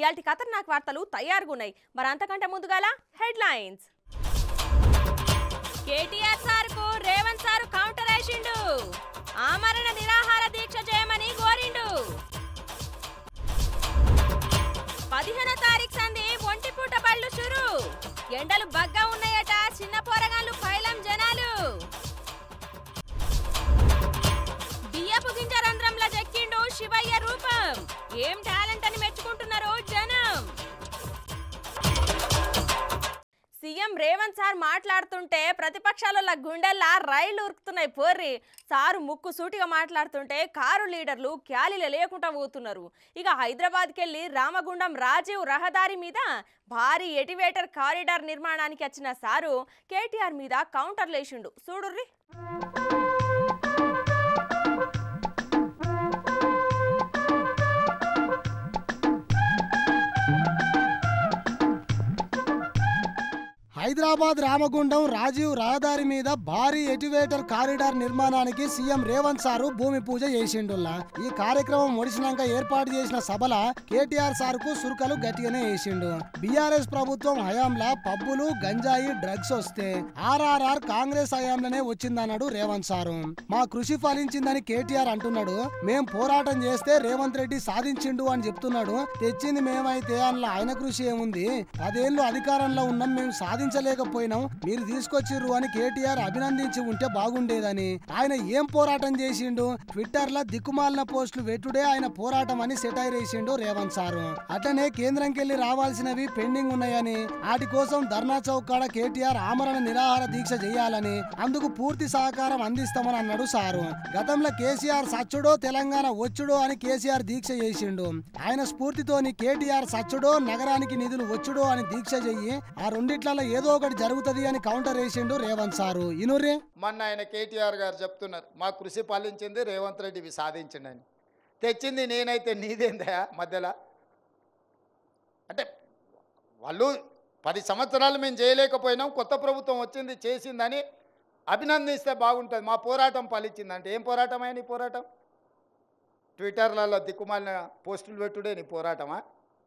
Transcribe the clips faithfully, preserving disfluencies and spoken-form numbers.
ఇయాల్టి ఖతర్నాక్ వార్తలు తయారుగా ఉన్నాయి. మరి అంతకంటే ముందుగాల హెడ్లైన్స్. కేటీఆర్ సార్కు రేవంత్ సార్ కౌంటర్ వేసిండు. ఆమరణ నిరాహార దీక్ష చేయమని కోరిండు. పదిహేనో తారీఖు సంది ఒంటిపూట బళ్ళు షురు. ఎండలు బగ్గా ఉన్నాయట చిన్న పోరగాళ్ళు పైలం జనాలు. బియ్యపు గింజ రంధ్రంలో చెక్కిండు శివయ్య రూపం. ఏం టాలెంట్ అని మెచ్చుకుంటున్నారు జనం. సీఎం రేవంత్ సార్ మాట్లాడుతుంటే ప్రతిపక్షాల గుండెల్లా రైళ్లు ఉరుకుతున్నాయి పోర్రి. సారు ముక్కు సూటిగా మాట్లాడుతుంటే కారు లీడర్లు క్యాలీలు లేకుండా పోతున్నారు. ఇక హైదరాబాద్కి వెళ్ళి రామగుండం రాజీవ్ రహదారి మీద భారీ ఎలివేటర్ కారిడార్ నిర్మాణానికి వచ్చిన సారు కేటీఆర్ మీద కౌంటర్లు వేసిండు. చూడుర్రి. హైదరాబాద్ రామగుండం రాజీవ్ రహదారి మీద భారీ ఎలివేటర్ కారిడార్ నిర్మాణానికి సీఎం రేవంత్ సారు భూమి పూజ చేసిండుల్లా. ఈ కార్యక్రమం ముడిసినాక ఏర్పాటు చేసిన సభల కేటీఆర్ సార్ కు సురుకలు గట్టిగానే వేసిండు. బీఆర్ఎస్ ప్రభుత్వం హయాంలా పబ్బులు గంజాయి డ్రగ్స్ వస్తే ఆర్ఆర్ఆర్ కాంగ్రెస్ హయాంలోనే వచ్చిందన్నాడు రేవంత్ సారు. మా కృషి ఫలించిందని కేటీఆర్ అంటున్నాడు. మేం పోరాటం చేస్తే రేవంత్ రెడ్డి సాధించిండు అని చెప్తున్నాడు. తెచ్చింది మేమైతే అందులో ఆయన కృషి ఏముంది? పదేళ్లు అధికారంలో ఉన్నాం, మేము సాధించ లేకపోయినాం, మీరు తీసుకొచ్చిర్రు అని కేటీఆర్ అభినందించి ఉంటే బాగుండేదని. ఆయన ఏం పోరాటం చేసిండు? ట్విట్టర్ లో దిక్కుమాలిన పోస్టులు పెట్టుడే ఆయన పోరాటం అని సెటైర్ వేసిండు రేవంత్ సారు. అట్లనే కేంద్రంకి వెళ్లి రావాల్సినవి పెండింగ్ ఉన్నాయని, వాటి కోసం ధర్నా చౌక్ కాడ కేటీఆర్ ఆమరణ నిరాహార దీక్ష చేయాలని, అందుకు పూర్తి సహకారం అందిస్తామని అన్నాడు సారు. గతంలో కేసీఆర్ సచ్చుడో తెలంగాణ వచ్చుడో అని కేసీఆర్ దీక్ష చేసిండు. ఆయన స్ఫూర్తితోని కేటీఆర్ సచ్చుడో నగరానికి నిధులు వచ్చుడో అని దీక్ష చెయ్యి, ఆ రెండిట్లలో ఏదో ఒకటి జరుగుతుంది అని కౌంటర్ వేసిండు రేవంత్ సారు. ఇనురే మొన్న ఆయన కేటీఆర్ గారు చెప్తున్నారు, మా కృషి ఫలించింది, రేవంత్ రెడ్డి సాధించిండని. తెచ్చింది నేనైతే నీదేందా మధ్యలో? అంటే వాళ్ళు పది సంవత్సరాలు మేము చేయలేకపోయినాం, కొత్త ప్రభుత్వం వచ్చింది చేసిందని అభినందిస్తే బాగుంటుంది. మా పోరాటం ఫలించిందంటే ఏం పోరాటం అయ్యా నీ పోరాటం? ట్విట్టర్లలో దిక్కుమాలిన పోస్టులు పెట్టుడే నీ పోరాటమా?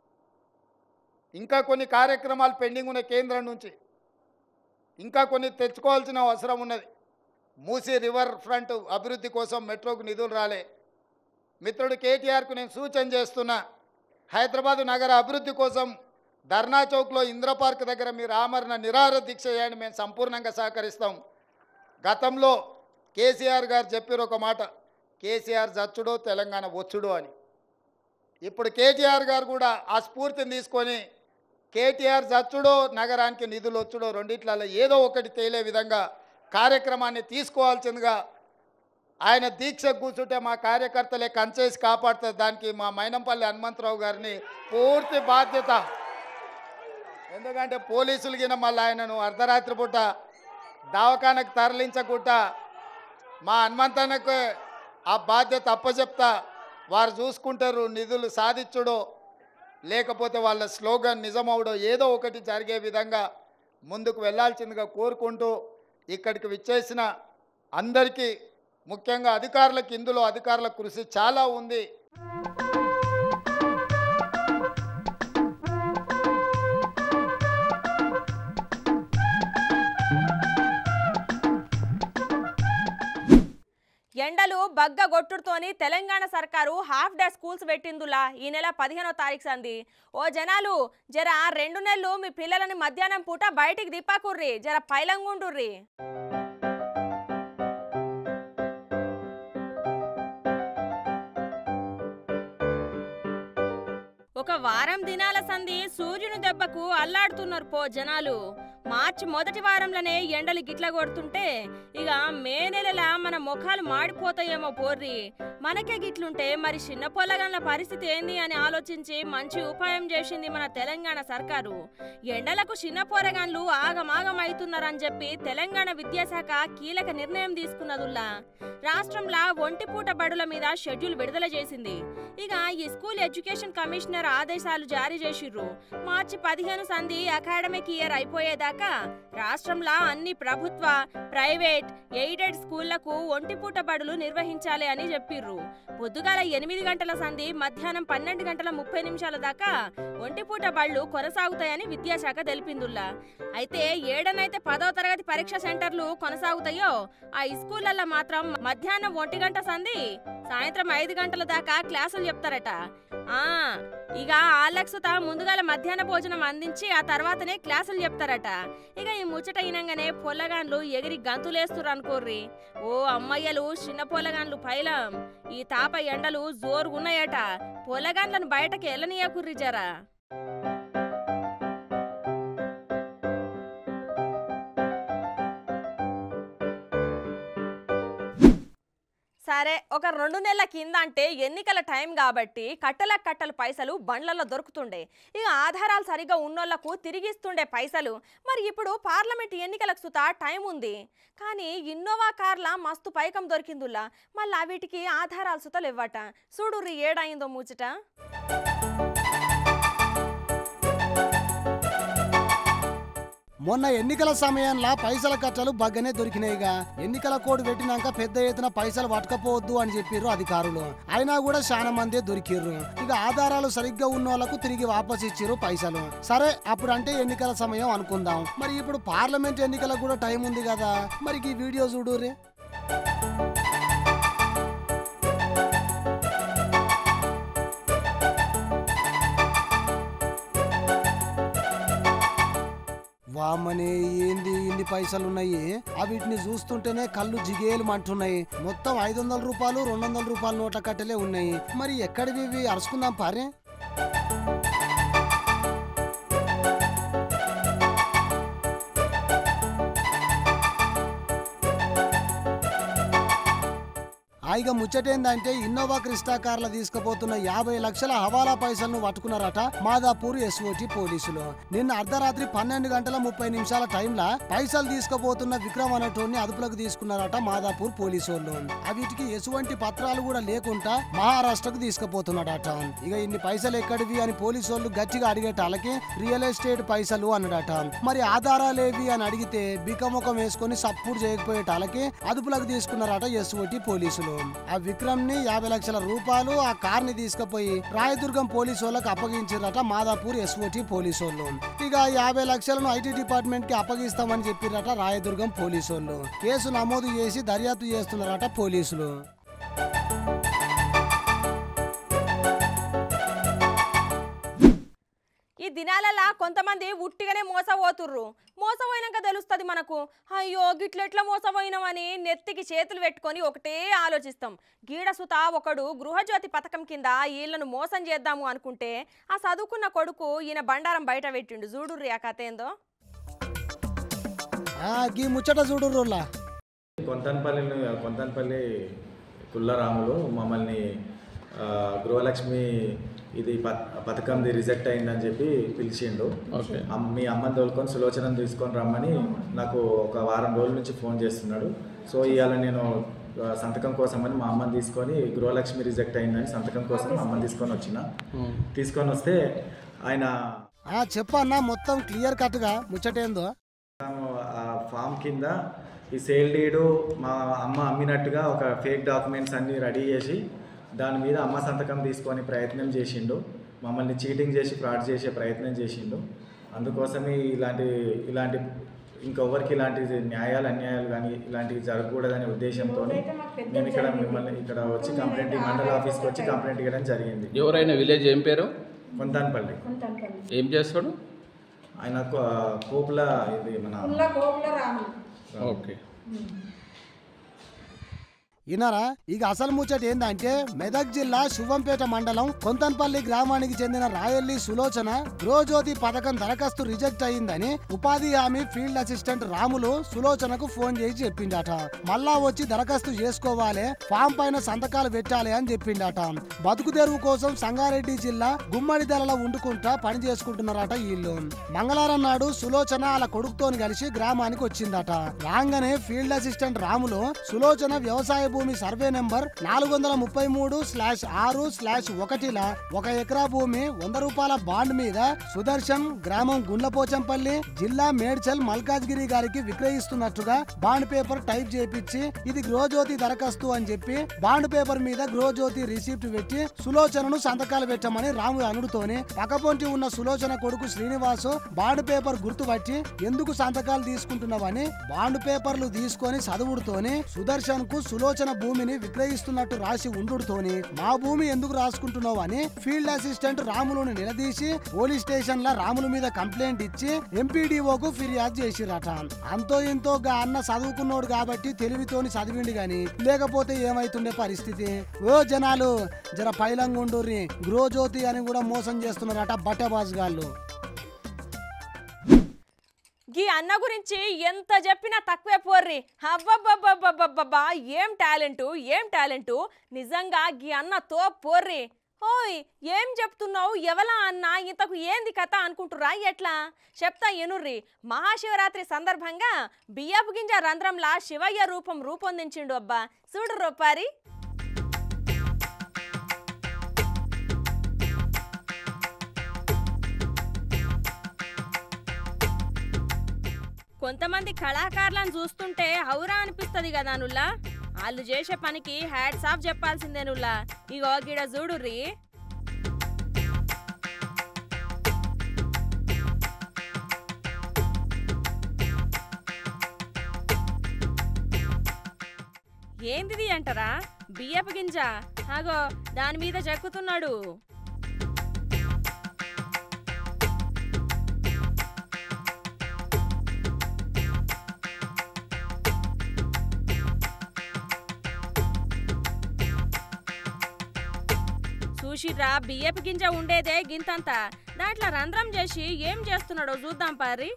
ఇంకా కొన్ని కార్యక్రమాలు పెండింగ్ ఉన్న కేంద్రం నుంచి ఇంకా కొన్ని తెచ్చుకోవాల్సిన అవసరం ఉన్నది. మూసీ రివర్ ఫ్రంట్ అభివృద్ధి కోసం మెట్రోకు నిధులు రాలే. మిత్రుడు కేటీఆర్కు నేను సూచన చేస్తున్నా, హైదరాబాదు నగర అభివృద్ధి కోసం ధర్నా చౌక్లో ఇంద్ర పార్క్ దగ్గర మీరు ఆమరణ నిరాహార దీక్ష చేయండి, మేము సంపూర్ణంగా సహకరిస్తాం. గతంలో కేసీఆర్ గారు చెప్పారు ఒక మాట, కేసీఆర్ చచ్చుడో తెలంగాణ వచ్చుడో అని. ఇప్పుడు కేటీఆర్ గారు కూడా ఆ స్ఫూర్తిని తీసుకొని కేటీఆర్ చచ్చుడో నగరానికి నిధులు వచ్చుడో రెండిట్లలో ఏదో ఒకటి తేలే విధంగా కార్యక్రమాన్ని తీసుకోవాల్సిందిగా ఆయన దీక్ష కూర్చుంటే మా కార్యకర్తలే కంచేసి కాపాడుతుంది. దానికి మా మైనంపల్లి హనుమంతరావు గారిని పూర్తి బాధ్యత. ఎందుకంటే పోలీసులు గిన మళ్ళీ ఆయనను అర్ధరాత్రి పూట దవాఖానకు తరలించకుండా మా హనుమంతన్నకు ఆ బాధ్యత అప్పచెప్తా. వారు చూసుకుంటారు, నిధులు సాధించుడో లేకపోతే వాళ్ళ స్లోగన్ నిజమవుడో ఏదో ఒకటి జరిగే విధంగా ముందుకు వెళ్ళాల్సిందిగా కోరుకుంటూ ఇక్కడికి విచ్చేసిన అందరికీ, ముఖ్యంగా అధికారులకు, ఇందులో అధికారుల కృషి చాలా ఉంది. ఎండలు బగ్గ గొట్టుతోని తెలంగాణ సర్కారు హాఫ్ డే స్కూల్స్ పెట్టిందులా ఈ నెల పదిహేనో తారీఖు సంది. ఓ జనాలు జర రెండు నెలలు మీ పిల్లలని మధ్యాహ్నం పూట బయటికి దిప్పాకుర్రి, జర పైలంగుండుర్రి. ఒక వారం దినాల సంది సూర్యుని దెబ్బకు అల్లాడుతున్నారు పో జనాలు. మార్చి మొదటి వారంలోనే ఎండలు గిట్ల కొడుతుంటే ఇక మే నెలలా మన ముఖాలు మాడిపోతాయేమో పోర్రి. మనకే గిట్లుంటే మరి చిన్న పొల్లగన్ల పరిస్థితి ఏంది అని ఆలోచించి మంచి ఉపాయం చేసింది మన తెలంగాణ సర్కారు. ఎండలకు చిన్న పోరగాన్లు ఆగమాగం అవుతున్నారని చెప్పి తెలంగాణ విద్యాశాఖ కీలక నిర్ణయం తీసుకున్నదుల్లా. రాష్ట్రంలో ఒంటిపూట బడుల మీద షెడ్యూల్ విడుదల చేసింది. ఇక ఈ స్కూల్ ఎడ్యుకేషన్ కమిషనర్ ఆదేశాలు జారీ చేసిర్రు. మార్చి పదిహేను సంది అకాడమిక్ ఇయర్ అయిపోయేదాకా కాక రాష్ట్రంలో అన్ని ప్రభుత్వ ప్రైవేట్ ఎయిడెడ్ స్కూళ్లకు ఒంటిపూట బడులు నిర్వహించాలి అని చెప్పిర్రు. పొద్దుగాల ఎనిమిది గంటల సంధి మధ్యాహ్నం పన్నెండు గంటల ముప్పై నిమిషాల దాకా ఒంటిపూట బళ్ళు కొనసాగుతాయని విద్యాశాఖ తెలిపిందుల్లా. అయితే ఏడనైతే పదో తరగతి పరీక్ష సెంటర్లు కొనసాగుతాయో ఆ స్కూళ్లలో మాత్రం మధ్యాహ్నం ఒంటి గంట సంధి సాయంత్రం ఐదు గంటల దాకా క్లాసులు చెప్తారట. ఆ ఇక ఆలక్సుత ముందుగాల మధ్యాహ్న భోజనం అందించి ఆ తర్వాతనే క్లాసులు చెప్తారట. ఇక ఈ ముచ్చట అయినంగానే పొల్లగాన్లు ఎగిరి గంతులేస్తురు అనుకోర్రి. ఓ అమ్మయ్యలు చిన్న పొల్లగాన్లు పైలం ఈ తాప ఎండలు జోరుగున్నాయట. పొల్లగాన్లను బయటకి ఎల్లనీయకుర్రి జరా. సరే ఒక రెండు నెలల కింద అంటే ఎన్నికల టైం కాబట్టి కట్టల కట్టల పైసలు బండ్లలో దొరుకుతుండే. ఇక ఆధారాలు సరిగా ఉన్నోళ్లకు తిరిగిస్తుండే పైసలు. మరి ఇప్పుడు పార్లమెంట్ ఎన్నికలకు సుతా టైం ఉంది కానీ ఇన్నోవా కార్ల మస్తు పైకం దొరికిందుల్లా. మళ్ళీ వీటికి ఆధారాలు సుతలు ఇవ్వట. చూడుర్రి ఏడైందో ముచ్చట. మొన్న ఎన్నికల సమయంలో పైసల కట్టలు బగ్గనే దొరికినాయిగా. ఎన్నికల కోడ్ పెట్టినాక పెద్ద ఎత్తున పైసలు పట్టుకపోవద్దు అని చెప్పిర్రు అధికారులు. అయినా కూడా చాలా మందే దొరికిర్రు. ఇక ఆధారాలు సరిగ్గా ఉన్న వాళ్ళకు తిరిగి వాపస్ ఇచ్చిర్రు పైసలు. సరే అప్పుడు అంటే ఎన్నికల సమయం అనుకుందాం. మరి ఇప్పుడు పార్లమెంట్ ఎన్నికలకు కూడా టైం ఉంది కదా. మరి ఈ వీడియో చూడుర్రి. వామనే ఏంది ఇన్ని పైసలు ఉన్నాయి. వీటిని చూస్తుంటేనే కళ్ళు జిగేలు అంటున్నాయి. మొత్తం ఐదు వందల రూపాయలు రెండు వందల రూపాయల నోట్ల కట్టలే ఉన్నాయి. మరి ఎక్కడివి అరుచుకుందాం పారే. ఇక ముచ్చటేందంటే ఇన్నోవా క్రిస్టా కార్ల తీసుకుపోతున్న యాభై లక్షల హవాలా పైసలను పట్టుకున్నారట మాదాపూర్ ఎస్ఓటి పోలీసులు. నిన్న అర్ధరాత్రి పన్నెండు గంటల ముప్పై నిమిషాల టైంలా పైసలు తీసుకుపోతున్న విక్రమ్ అనేటోని అదుపులోకి తీసుకున్నారట మాదాపూర్ పోలీసు వాళ్ళు. వీటికి ఎటువంటి పత్రాలు కూడా లేకుండా మహారాష్ట్రకు తీసుకుపోతున్నాడట. ఇక ఇన్ని పైసలు ఎక్కడివి అని పోలీసు వాళ్ళు గట్టిగా అడిగేటాలకి రియల్ ఎస్టేట్ పైసలు అన్నాడట. మరి ఆధారాలేవి అని అడిగితే బికముఖం వేసుకుని సపోర్ట్ చేయకపోయేటాలకి అదుపులోకి తీసుకున్నారట ఎస్ఓటి పోలీసులు. ఆ విక్రమ్ ని యాభై లక్షల రూపాయలు ఆ కార్ ని తీసుకుపోయి రాయదుర్గం పోలీసు వాళ్ళకి అప్పగించారట మాదాపూర్ ఎస్ఓటి పోలీసు వాళ్ళు. ఇక యాభై లక్షలను ఐటీ డిపార్ట్మెంట్ కి అప్పగిస్తామని చెప్పిరట రాయదుర్గం పోలీసు వాళ్ళు. కేసు నమోదు చేసి దర్యాప్తు చేస్తున్నారట పోలీసులు. ఈ దినాలలా కొంతమంది ఉట్టిగానే మోసపోతుర్రు. మోసపోయినాక తెలుస్తుంది మనకు, అయ్యో గిట్లెట్లా మోసపోయినామని నెత్తికి చేతులు పెట్టుకొని ఒకటే ఆలోచిస్తాం. గీడసుత ఒకడు గృహజ్యోతి పథకం కింద వీళ్ళను మోసం చేద్దాము అనుకుంటే ఆ చదువుకున్న కొడుకు ఈయన బండారం బయట పెట్టిండు. చూడుర్రి ఆ కథ ఏందో. ముచ్చట చూడుర్రులా. కొంతన్పల్లి కొంతన్పల్లి కుల్లరాములు మమ్మల్ని గృహలక్ష్మి ఇది పథకంది రిజెక్ట్ అయిందని చెప్పి పిలిచిండు. మీ అమ్మని తోలుకొని సులోచనను తీసుకొని రమ్మని నాకు ఒక వారం రోజుల నుంచి ఫోన్ చేస్తున్నాడు. సో ఇవాళ నేను సంతకం కోసం అని మా అమ్మని తీసుకొని గృహలక్ష్మి రిజెక్ట్ అయిందని సంతకం కోసం మా అమ్మని తీసుకొని వచ్చిన. తీసుకొని వస్తే ఆయన చెప్పన్నా మొత్తం క్లియర్ కట్ గా ముచ్చటేందో. ఆ ఫామ్ కింద ఈ సేల్ డీడు మా అమ్మ అమ్మినట్టుగా ఒక ఫేక్ డాక్యుమెంట్స్ అన్నీ రెడీ చేసి దాని మీద అమ్మ సంతకం తీసుకొని ప్రయత్నం చేసిండు. మమ్మల్ని చీటింగ్ చేసి ఫ్రాడ్ చేసే ప్రయత్నం చేసిండు. అందుకోసమే ఇలాంటి ఇలాంటి ఇంకొవరికి ఇలాంటి న్యాయాలు అన్యాయాలు కానీ ఇలాంటివి జరగకూడదనే ఉద్దేశంతో మేము ఇక్కడ మిమ్మల్ని ఇక్కడ వచ్చి కంప్లైంట్ మండల ఆఫీస్కి వచ్చి కంప్లైంట్ ఇవ్వడం జరిగింది. ఎవరైనా విలేజ్ ఏం పేరు? కొంతాన్పల్లి. ఏం చేస్తాడు ఆయన? కోపుల ఇది మన ఓకే. ఇన్నారా ఇక అసలు ముచ్చట ఏందంటే మెదక్ జిల్లా శుభంపేట మండలం కొంతన్పల్లి గ్రామానికి చెందిన రాయల్లి సులోచన గృహజ్యోతి పథకం దరఖాస్తు రిజెక్ట్ అయిందని ఉపాధి హామీ ఫీల్డ్ అసిస్టెంట్ రాములు సులోచనకు ఫోన్ చేసి చెప్పిండట. మళ్ళా వచ్చి దరఖాస్తు చేసుకోవాలి, ఫామ్ పైన సంతకాలు పెట్టాలి అని చెప్పిండట. బతుకు తెరువు కోసం సంగారెడ్డి జిల్లా గుమ్మడి దళలో వండుకుంటా పని చేసుకుంటున్నారట వీళ్ళు. మంగళవారం నాడు సులోచన వాళ్ళ కొడుకుతోని కలిసి గ్రామానికి వచ్చిందట. రాగానే ఫీల్డ్ అసిస్టెంట్ రాములు సులోచన వ్యవసాయ భూమి సర్వే నెంబర్ నాలుగు వందల ముప్పై మూడు స్లాష్ ఆరు స్లాష్ ఒకటిల ఒక ఎకరా భూమి వంద రూపాయల బాండ్ మీద సుదర్శన్ గ్రామం గుండ్లపోచంపల్లి జిల్లా మేడ్చల్ మల్కాజ్గిరి గారికి విక్రయిస్తున్నట్టుగా బాండ్ పేపర్ టైప్ చేపించి ఇది గృహజ్యోతి దరఖాస్తు అని చెప్పి బాండ్ పేపర్ మీద గృహజ్యోతి రిసిప్ట్ పెట్టి సులోచనను సంతకాలు పెట్టమని రాము అనుడుతోని పక్కపొంటి ఉన్న సులోచన కొడుకు శ్రీనివాసు బాండ్ పేపర్ గుర్తుపట్టి ఎందుకు సంతకాలు తీసుకుంటున్నావని బాండ్ పేపర్లు తీసుకొని చదువుడుతోని సుదర్శన్ కు సులోచన భూమిని విక్రయిస్తున్నట్టు రాసి ఉండుతోని మా భూమి ఎందుకు రాసుకుంటున్నావు అని ఫీల్డ్ అసిస్టెంట్ రాములుని నిలదీసి పోలీస్ స్టేషన్ లా రాముల మీద కంప్లైంట్ ఇచ్చి ఎంపీడీఓకు ఫిర్యాదు చేసిరట. అంతో ఇంతో గా అన్న చదువుకున్నోడు కాబట్టి తెలివితోని చదివిండి గాని లేకపోతే ఏమైతుండే పరిస్థితి. ఓ జనాలు జర పైలంగుండూరి గృహజ్యోతి అని కూడా మోసం చేస్తున్నారట బట్టబాజ్ గాళ్ళు. గీ అన్న గురించి ఎంత చెప్పినా తక్కువే పోర్రి. అబ్బబ్బబ్బబ్బబ్బబ్బా ఏం టాలెంటు ఏం టాలెంటు నిజంగా గీ అన్న తో పోర్రి. ఓయ్ ఏం చెప్తున్నావు ఎవలా అన్న ఇంతకు ఏంది కథ అనుకుంటురా ఎట్లా చెప్తా ఎనుర్రి. మహాశివరాత్రి సందర్భంగా బియ్యపు గింజ రంధ్రంలా శివయ్య రూపం రూపొందించిండు అబ్బా చూడు రూపారి. కొంతమంది కళాకారులను చూస్తుంటే హౌరా అనిపిస్తుంది కదా నుల్లా. వాళ్ళు చేసే పనికి హ్యాట్స్ ఆఫ్ చెప్పాల్సిందే నుల్లా. ఇగో గిడ చూడుర్రి. ఏందిది అంటారా బియ్యపు గింజ అగో దాని మీద చెక్కుతున్నాడు. చూసిర్రా బియ్యపు గింజ ఉండేదే గింతంత దాంట్లో రంధ్రం చేసి ఏం చేస్తున్నాడో చూద్దాం పారి.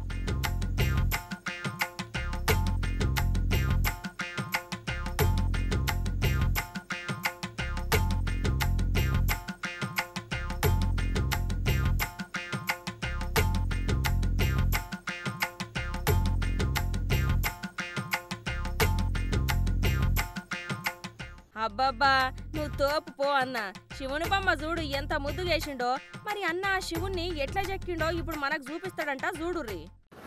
అబ్బబ్బా నువ్వు తోపు పో అన్న. శివుని బొమ్మ చూడు ఎంత ముద్దు చేసిండో. మరి అన్న శివుణ్ణి ఎట్లా చెక్కిండో ఇప్పుడు మనకు చూపిస్తాడంట చూడుర్రి.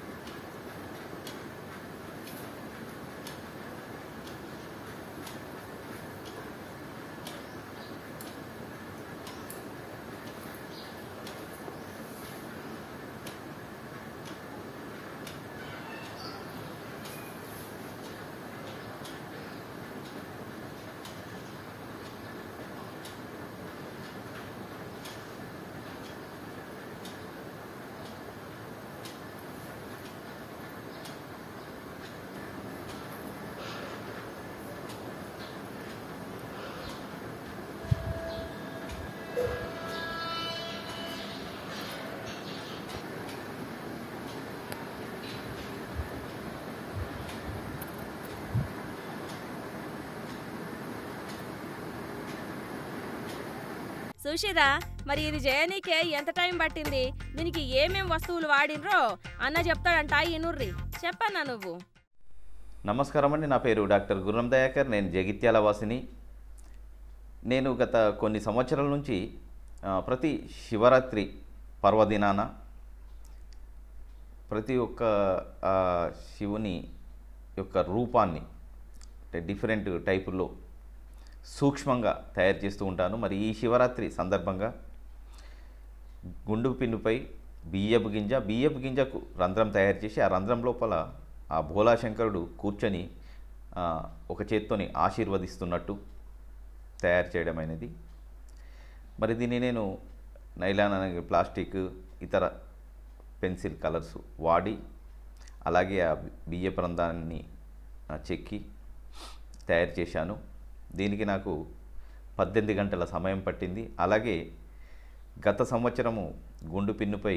చూసిరా మరి ఇది చేయనీకే ఎంత టైం పట్టింది, దీనికి ఏమేం వస్తువులు వాడినరో అన్న చెప్తాడంట. ఇనుర్రి చెప్పన్నా నువ్వు. నమస్కారం అండి, నా పేరు డాక్టర్ గుర్రం దయాకర్. నేను జగిత్యాల వాసిని. నేను గత కొన్ని సంవత్సరాల నుంచి ప్రతి శివరాత్రి పర్వదినాన ప్రతి ఒక్క శివుని యొక్క రూపాన్ని అంటే డిఫరెంట్ టైపుల్లో సూక్ష్మంగా తయారు చేస్తూ ఉంటాను. మరి ఈ శివరాత్రి సందర్భంగా గుండు పిన్నుపై బియ్యపు గింజ బియ్యపు గింజకు రంధ్రం తయారు చేసి ఆ రంధ్రం లోపల ఆ భోలాశంకరుడు కూర్చొని ఒక చేత్తోని ఆశీర్వదిస్తున్నట్టు తయారు చేయడం అనేది. మరి దీన్ని నేను నైలాన్ అనే ప్లాస్టిక్ ఇతర పెన్సిల్ కలర్స్ వాడి అలాగే ఆ బియ్యపు రంధ్రాన్ని చెక్కి తయారు చేశాను. దీనికి నాకు పద్దెనిమిది గంటల సమయం పట్టింది. అలాగే గత సంవత్సరము గుండు పిన్నుపై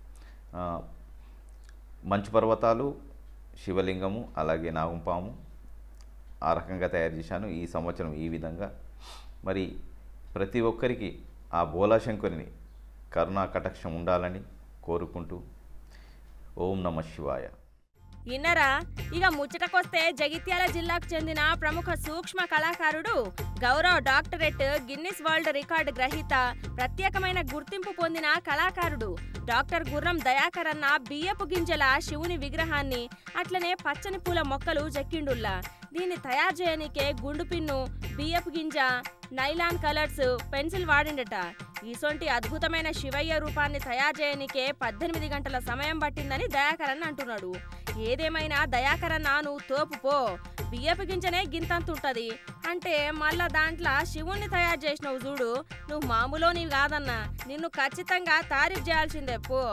మంచు పర్వతాలు, శివలింగము, అలాగే నాగంపాము ఆ రకంగా తయారు చేశాను. ఈ సంవత్సరం ఈ విధంగా. మరి ప్రతి ఒక్కరికి ఆ భోలాశంకరుని కరుణా కటాక్షం ఉండాలని కోరుకుంటూ ఓం నమః శివాయ. ఇన్నరా ఇక ముచ్చటకొస్తే జగిత్యాల జిల్లాకు చెందిన ప్రముఖ సూక్ష్మ కళాకారుడు గౌరవ్ డాక్టరేట్ గిన్నిస్ వరల్డ్ రికార్డు గ్రహీత ప్రత్యేకమైన గుర్తింపు పొందిన కళాకారుడు డాక్టర్ గుర్రం దయాకర్ అన్న బియ్యపు గింజల శివుని విగ్రహాన్ని అట్లనే పచ్చని పూల మొక్కలు చెక్కిండుల్లా దీన్ని తయారు చేయనికే గుండు పిన్ను బియ్యపు గింజ నైలాన్ కలర్స్ పెన్సిల్ వాడిండట ఈసొంటి అద్భుతమైన శివయ్య రూపాన్ని తయారు చేయనికే పద్దెనిమిది గంటల సమయం పట్టిందని దయాకర్ అన్న అంటున్నాడు. ఏదేమైనా దయాకర్ అన్న నువ్వు తోపు పో, బియ్యపు గింజనే గింతంతుంటది అంటే మళ్ళా దాంట్లో శివుణ్ణి తయారు చేసినవు చూడు, నువ్వు మామూలో నీవు కాదన్నా, నిన్ను ఖచ్చితంగా తారీఫ్ చేయాల్సిందే పో.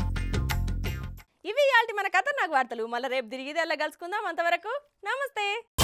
ఇవి ఇయాల్టి మన కథ నాకు వార్తలు. మళ్ళీ రేపు తిరిగి కలుసుకుందాం. అంతవరకు నమస్తే.